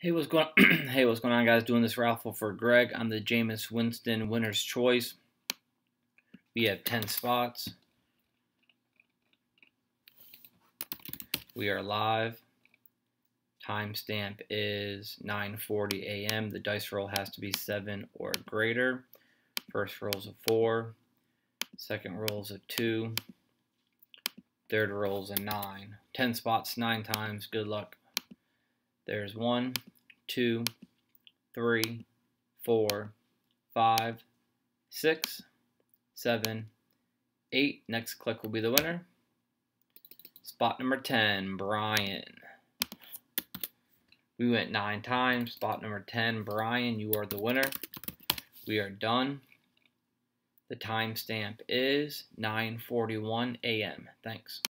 Hey, what's going on? Hey, what's going on, guys? Doing this raffle for Greg on the Jameis Winston Winner's Choice. We have 10 spots. We are live. Timestamp is 9:40 a.m. The dice roll has to be 7 or greater. First roll is a 4. Second roll is a 2. Third roll is a 9. 10 spots, 9 times. Good luck. There's 1, 2, 3, 4, 5, 6, 7, 8. Next click will be the winner. Spot number 10, Brian. We went 9 times. Spot number 10, Brian, you are the winner. We are done. The timestamp is 9:41 a.m. Thanks.